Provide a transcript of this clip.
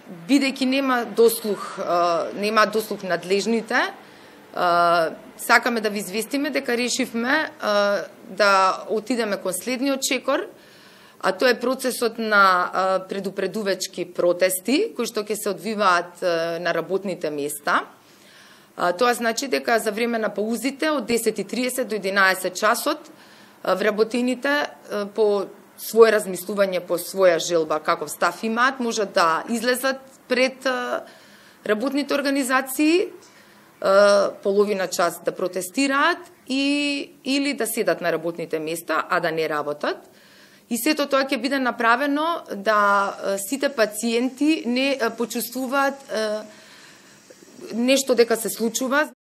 бидејќи нема дослух надлежните, сакаме да ви известиме дека решивме да отидеме кон следниот чекор, а тоа е процесот на предупредувачки протести, кои што ќе се одвиваат на работните места. Тоа значи дека за време на паузите од 10:30 до 11 часот вработените по свое размислување, по своја желба, каков став имаат, можат да излезат пред работните организации, половина час да протестираат или да седат на работните места, а да не работат. И сето тоа ќе биде направено да сите пациенти не почувствуваат нешто дека се случува.